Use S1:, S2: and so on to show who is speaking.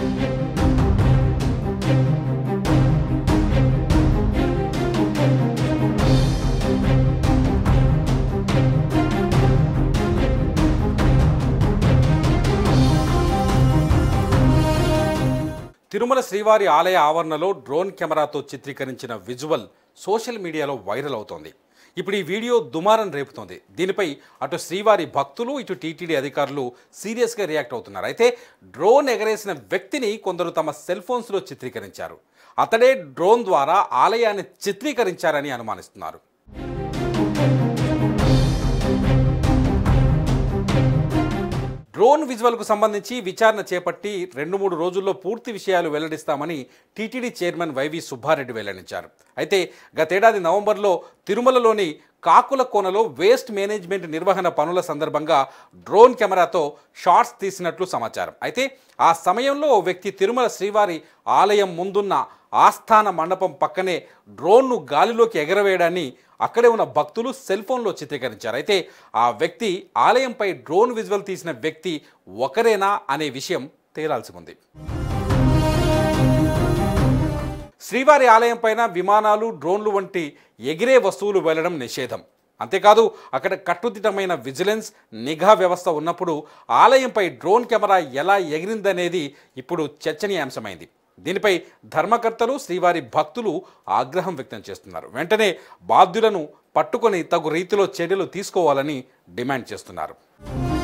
S1: తిరుమల శ్రీవారి ఆలయ ఆవరణలో డ్రోన్ కెమెరాతో చిత్రీకరించిన విజువల్ సోషల్ మీడియాలో వైరల్ అవుతోంది. ఇప్పుడు ఈ వీడియో దుమారం రేపుతోంది. దీనిపై అటు శ్రీవారి భక్తులు ఇటు టీటీడీ అధికారులు సీరియస్గా రియాక్ట్ అవుతున్నారు. అయితే డ్రోన్ ఎగరేసిన వ్యక్తిని కొందరు తమ సెల్ ఫోన్స్లో చిత్రీకరించారు. అతడే డ్రోన్ ద్వారా ఆలయాన్ని చిత్రీకరించారని అనుమానిస్తున్నారు. డ్రోన్ విజువల్కు సంబంధించి విచారణ చేపట్టి 2-3 రోజుల్లో పూర్తి విషయాలు వెల్లడిస్తామని టీటీడీ చైర్మన్ వైవి సుబ్బారెడ్డి వెల్లడించారు. అయితే గతేడాది నవంబర్లో తిరుమలలోని కాకుల కోనలో వేస్ట్ మేనేజ్మెంట్ నిర్వహణ పనుల సందర్భంగా డ్రోన్ కెమెరాతో షాట్స్ తీసినట్లు సమాచారం. అయితే ఆ సమయంలో ఓ వ్యక్తి తిరుమల శ్రీవారి ఆలయం ముందున్న ఆస్థాన మండపం పక్కనే డ్రోన్ను గాలిలోకి ఎగరవేయడాన్ని అక్కడే ఉన్న భక్తులు సెల్ ఫోన్లో చిత్రీకరించారు. అయితే ఆ వ్యక్తి ఆలయంపై డ్రోన్ విజువల్ తీసిన వ్యక్తి ఒకరేనా అనే విషయం తేలాల్సి ఉంది. శ్రీవారి ఆలయం పైన విమానాలు, డ్రోన్లు వంటి ఎగిరే వస్తువులు వెళ్లడం నిషేధం. అంతేకాదు అక్కడ కట్టుదిట్టమైన విజిలెన్స్, నిఘా వ్యవస్థ ఉన్నప్పుడు ఆలయంపై డ్రోన్ కెమెరా ఎలా ఎగిరిందనేది ఇప్పుడు చర్చనీయాంశమైంది. దీనిపై ధర్మకర్తలు, శ్రీవారి భక్తులు ఆగ్రహం వ్యక్తం చేస్తున్నారు. వెంటనే బాధ్యులను పట్టుకొని తగు రీతిలో చర్యలు తీసుకోవాలని డిమాండ్ చేస్తున్నారు.